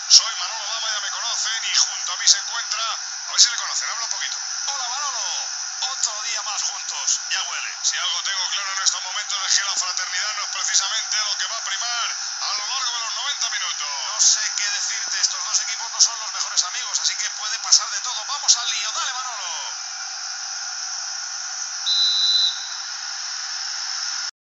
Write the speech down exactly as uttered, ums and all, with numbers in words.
Soy Manolo Lama, ya me conocen, y junto a mí se encuentra... A ver si le conocen, habla un poquito. Hola Manolo, otro día más juntos, ya huele. Si algo tengo claro en estos momentos es que la fraternidad no es precisamente lo que va a primar a lo largo de los noventa minutos. No sé qué decirte, estos dos equipos no son los mejores amigos, así que puede pasar de todo. Vamos al lío, dale Manolo.